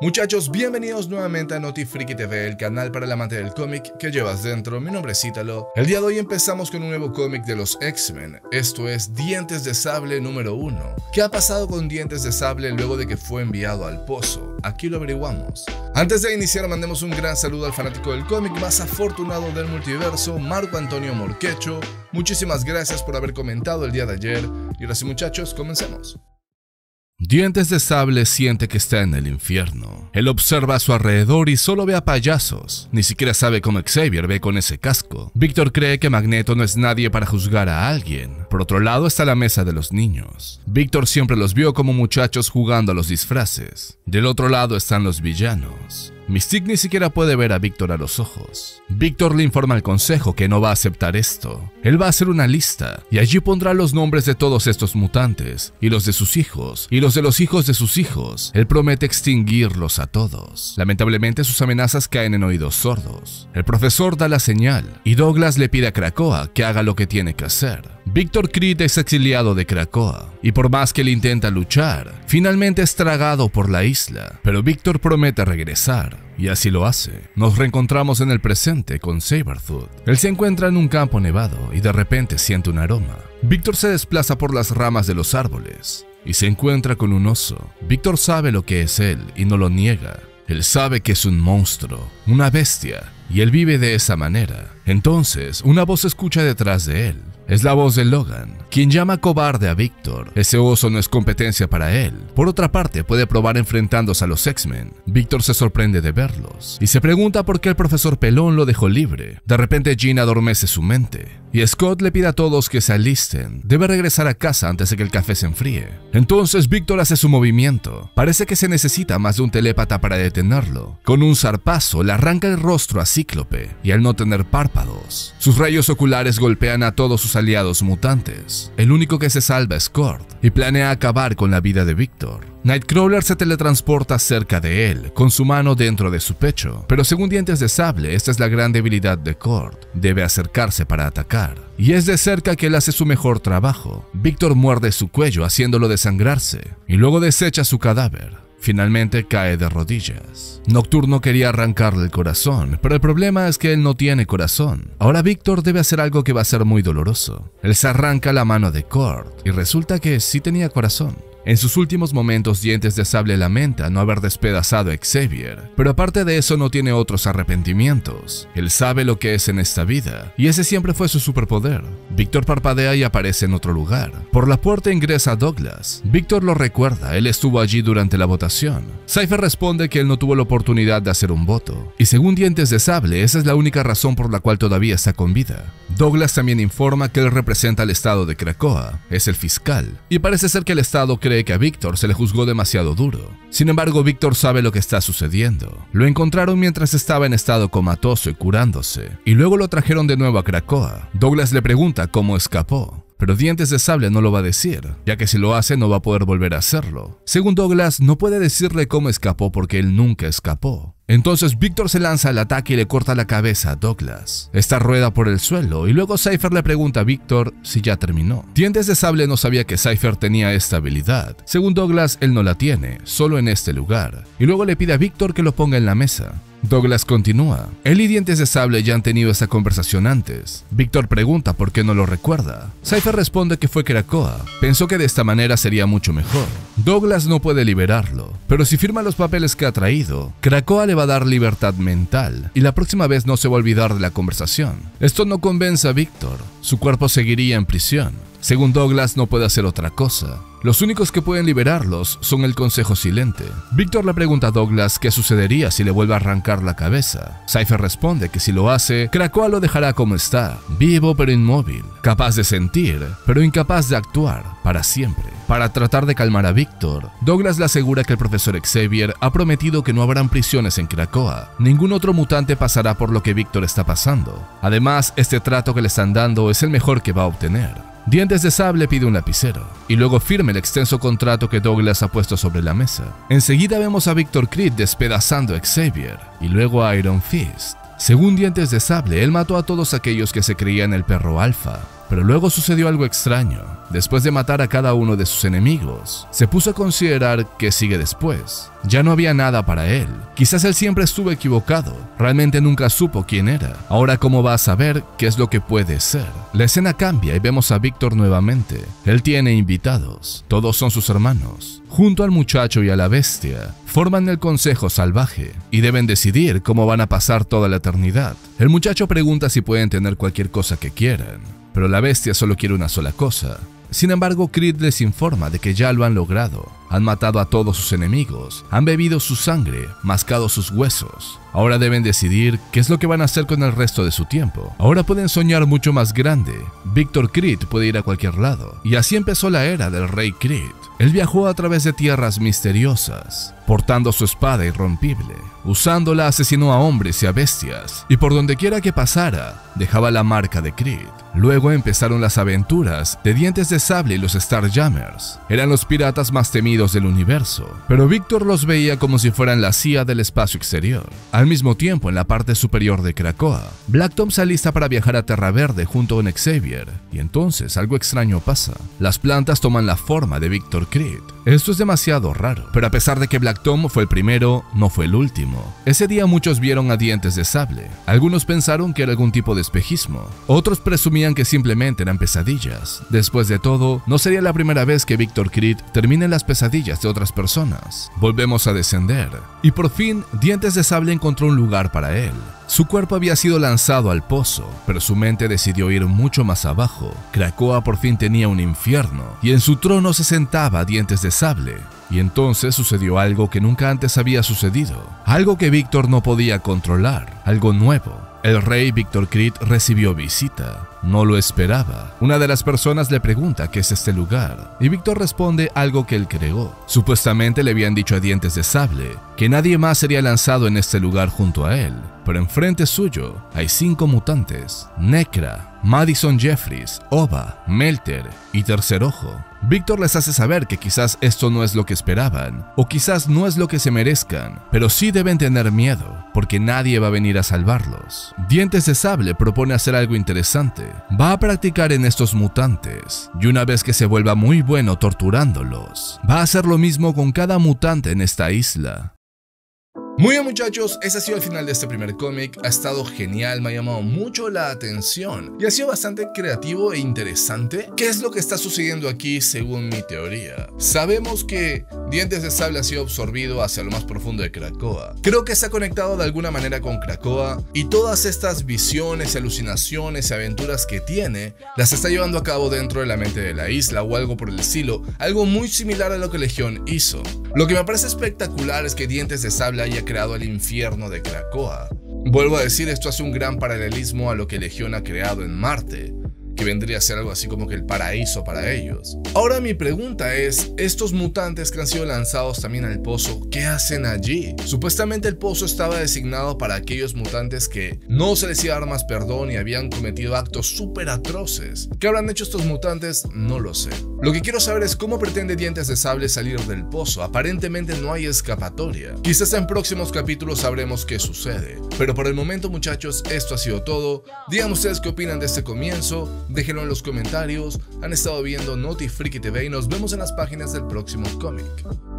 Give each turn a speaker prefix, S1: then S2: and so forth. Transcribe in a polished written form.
S1: Muchachos, bienvenidos nuevamente a Notifriki TV, el canal para el amante del cómic que llevas dentro. Mi nombre es Ítalo. El día de hoy empezamos con un nuevo cómic de los X-Men. Esto es Dientes de Sable número 1. ¿Qué ha pasado con Dientes de Sable luego de que fue enviado al pozo? Aquí lo averiguamos. Antes de iniciar, mandemos un gran saludo al fanático del cómic más afortunado del multiverso, Marco Antonio Morquecho. Muchísimas gracias por haber comentado el día de ayer. Y ahora sí, muchachos, comencemos. Dientes de Sable siente que está en el infierno. Él observa a su alrededor y solo ve a payasos. Ni siquiera sabe cómo Xavier ve con ese casco. Víctor cree que Magneto no es nadie para juzgar a alguien. Por otro lado está la mesa de los niños. Víctor siempre los vio como muchachos jugando a los disfraces. Del otro lado están los villanos. Mystique ni siquiera puede ver a Víctor a los ojos. Víctor le informa al consejo que no va a aceptar esto. Él va a hacer una lista y allí pondrá los nombres de todos estos mutantes, y los de sus hijos, y los de los hijos de sus hijos. Él promete extinguirlos a todos. Lamentablemente sus amenazas caen en oídos sordos. El profesor da la señal y Douglas le pide a Krakoa que haga lo que tiene que hacer. Víctor Creed es exiliado de Krakoa, y por más que él intenta luchar, finalmente es tragado por la isla, pero Víctor promete regresar, y así lo hace. Nos reencontramos en el presente con Sabretooth. Él se encuentra en un campo nevado y de repente siente un aroma. Víctor se desplaza por las ramas de los árboles y se encuentra con un oso. Víctor sabe lo que es él y no lo niega. Él sabe que es un monstruo, una bestia, y él vive de esa manera. Entonces, una voz se escucha detrás de él. Es la voz de Logan, quien llama cobarde a Víctor. Ese oso no es competencia para él. Por otra parte, puede probar enfrentándose a los X-Men. Víctor se sorprende de verlos y se pregunta por qué el profesor Pelón lo dejó libre. De repente Jean adormece su mente y Scott le pide a todos que se alisten. Debe regresar a casa antes de que el café se enfríe. Entonces Víctor hace su movimiento. Parece que se necesita más de un telépata para detenerlo. Con un zarpazo le arranca el rostro a Cíclope y al no tener párpados, sus rayos oculares golpean a todos sus aliados mutantes. El único que se salva es Kord y planea acabar con la vida de Víctor. Nightcrawler se teletransporta cerca de él, con su mano dentro de su pecho, pero según Dientes de Sable, esta es la gran debilidad de Kord. Debe acercarse para atacar, y es de cerca que él hace su mejor trabajo. Víctor muerde su cuello haciéndolo desangrarse, y luego desecha su cadáver. Finalmente cae de rodillas. Nocturno quería arrancarle el corazón, pero el problema es que él no tiene corazón. Ahora Víctor debe hacer algo que va a ser muy doloroso. Él se arranca la mano de Kord, y resulta que sí tenía corazón. En sus últimos momentos, Dientes de Sable lamenta no haber despedazado a Xavier, pero aparte de eso no tiene otros arrepentimientos. Él sabe lo que es en esta vida, y ese siempre fue su superpoder. Víctor parpadea y aparece en otro lugar. Por la puerta ingresa Douglas. Víctor lo recuerda, él estuvo allí durante la votación. Cypher responde que él no tuvo la oportunidad de hacer un voto, y según Dientes de Sable, esa es la única razón por la cual todavía está con vida. Douglas también informa que él representa al estado de Krakoa, es el fiscal, y parece ser que el estado cree que a Víctor se le juzgó demasiado duro. Sin embargo, Víctor sabe lo que está sucediendo. Lo encontraron mientras estaba en estado comatoso y curándose, y luego lo trajeron de nuevo a Krakoa. Douglas le pregunta cómo escapó, pero Dientes de Sable no lo va a decir, ya que si lo hace no va a poder volver a hacerlo. Según Douglas, no puede decirle cómo escapó porque él nunca escapó. Entonces Víctor se lanza al ataque y le corta la cabeza a Douglas. Esta rueda por el suelo y luego Cypher le pregunta a Víctor si ya terminó. Dientes de Sable no sabía que Cypher tenía esta habilidad. Según Douglas, él no la tiene, solo en este lugar. Y luego le pide a Víctor que lo ponga en la mesa. Douglas continúa. Él y Dientes de Sable ya han tenido esa conversación antes. Víctor pregunta por qué no lo recuerda. Cypher responde que fue Krakoa. Pensó que de esta manera sería mucho mejor. Douglas no puede liberarlo, pero si firma los papeles que ha traído, Krakoa le va a dar libertad mental y la próxima vez no se va a olvidar de la conversación. Esto no convence a Víctor. Su cuerpo seguiría en prisión. Según Douglas, no puede hacer otra cosa. Los únicos que pueden liberarlos son el Consejo Silente. Víctor le pregunta a Douglas qué sucedería si le vuelve a arrancar la cabeza. Cypher responde que si lo hace, Krakoa lo dejará como está, vivo pero inmóvil, capaz de sentir, pero incapaz de actuar, para siempre. Para tratar de calmar a Víctor, Douglas le asegura que el profesor Xavier ha prometido que no habrán prisiones en Krakoa. Ningún otro mutante pasará por lo que Víctor está pasando. Además, este trato que le están dando es el mejor que va a obtener. Dientes de Sable pide un lapicero y luego firma el extenso contrato que Douglas ha puesto sobre la mesa. Enseguida vemos a Víctor Creed despedazando a Xavier y luego a Iron Fist. Según Dientes de Sable, él mató a todos aquellos que se creían el perro alfa. Pero luego sucedió algo extraño. Después de matar a cada uno de sus enemigos, se puso a considerar qué sigue después. Ya no había nada para él. Quizás él siempre estuvo equivocado. Realmente nunca supo quién era. Ahora, ¿cómo va a saber qué es lo que puede ser? La escena cambia y vemos a Víctor nuevamente. Él tiene invitados. Todos son sus hermanos. Junto al muchacho y a la bestia, forman el Consejo Salvaje y deben decidir cómo van a pasar toda la eternidad. El muchacho pregunta si pueden tener cualquier cosa que quieran, pero la bestia solo quiere una sola cosa. Sin embargo, Creed les informa de que ya lo han logrado. Han matado a todos sus enemigos, han bebido su sangre, mascado sus huesos. Ahora deben decidir qué es lo que van a hacer con el resto de su tiempo. Ahora pueden soñar mucho más grande. Víctor Creed puede ir a cualquier lado. Y así empezó la era del Rey Creed. Él viajó a través de tierras misteriosas, portando su espada irrompible. Usándola asesinó a hombres y a bestias, y por donde quiera que pasara, dejaba la marca de Creed. Luego empezaron las aventuras de Dientes de Sable y los Starjammers. Eran los piratas más temidos del universo, pero Víctor los veía como si fueran la CIA del espacio exterior. Al mismo tiempo, en la parte superior de Krakoa, Black Tom se alista para viajar a Terra Verde junto con Xavier, y entonces algo extraño pasa. Las plantas toman la forma de Víctor Creed. Esto es demasiado raro, pero a pesar de que Black Tom fue el primero, no fue el último. Ese día muchos vieron a Dientes de Sable. Algunos pensaron que era algún tipo de espejismo. Otros presumían que simplemente eran pesadillas. Después de todo, no sería la primera vez que Víctor Creed termine en las pesadillas de otras personas. Volvemos a descender. Y por fin, Dientes de Sable encontró un lugar para él. Su cuerpo había sido lanzado al pozo, pero su mente decidió ir mucho más abajo. Krakoa por fin tenía un infierno, y en su trono se sentaba Dientes de Sable. Y entonces sucedió algo que nunca antes había sucedido. Algo que Víctor no podía controlar, algo nuevo. El rey Víctor Creed recibió visita. No lo esperaba. Una de las personas le pregunta qué es este lugar, y Víctor responde algo que él creó. Supuestamente le habían dicho a Dientes de Sable que nadie más sería lanzado en este lugar junto a él, pero enfrente suyo hay 5 mutantes: Necra, Madison Jeffries, Ova, Melter y Tercer Ojo. Víctor les hace saber que quizás esto no es lo que esperaban, o quizás no es lo que se merezcan, pero sí deben tener miedo, porque nadie va a venir a salvarlos. Dientes de Sable propone hacer algo interesante. Va a practicar en estos mutantes, y una vez que se vuelva muy bueno torturándolos, va a hacer lo mismo con cada mutante en esta isla. Muy bien, muchachos, ese ha sido el final de este primer cómic. Ha estado genial, me ha llamado mucho la atención y ha sido bastante creativo e interesante. ¿Qué es lo que está sucediendo aquí según mi teoría? Sabemos que Dientes de Sable ha sido absorbido hacia lo más profundo de Krakoa. Creo que está conectado de alguna manera con Krakoa, y todas estas visiones, alucinaciones y aventuras que tiene las está llevando a cabo dentro de la mente de la isla o algo por el estilo, algo muy similar a lo que Legión hizo. Lo que me parece espectacular es que Dientes de Sable haya creado el infierno de Krakoa. Vuelvo a decir, esto hace un gran paralelismo a lo que Legión ha creado en Marte, que vendría a ser algo así como que el paraíso para ellos. Ahora mi pregunta es, estos mutantes que han sido lanzados también al pozo, ¿qué hacen allí? Supuestamente el pozo estaba designado para aquellos mutantes que no se les iba a dar más perdón y habían cometido actos súper atroces. ¿Qué habrán hecho estos mutantes? No lo sé. Lo que quiero saber es cómo pretende Dientes de Sable salir del pozo. Aparentemente no hay escapatoria. Quizás en próximos capítulos sabremos qué sucede. Pero por el momento, muchachos, esto ha sido todo. Díganme ustedes qué opinan de este comienzo. Déjenlo en los comentarios. Han estado viendo Notifriki TV y nos vemos en las páginas del próximo cómic.